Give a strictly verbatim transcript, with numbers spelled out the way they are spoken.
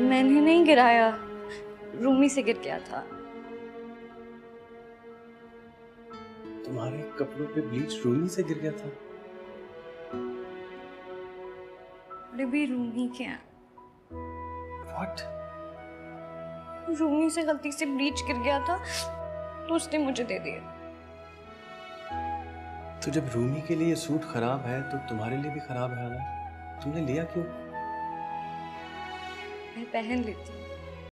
मैंने नहीं गिराया, रूमी से गिर गया था। तुम्हारे कपड़ों पे ब्लीच रूमी से गिर गया था? अरे भी रूमी के हैं। What? रूमी से गलती से ब्लीच गिर गया था तो उसने मुझे दे दिया। तो जब रूमी के लिए सूट खराब है तो तुम्हारे लिए भी खराब है ना? तुमने लिया क्यों? मैं पहन लेती।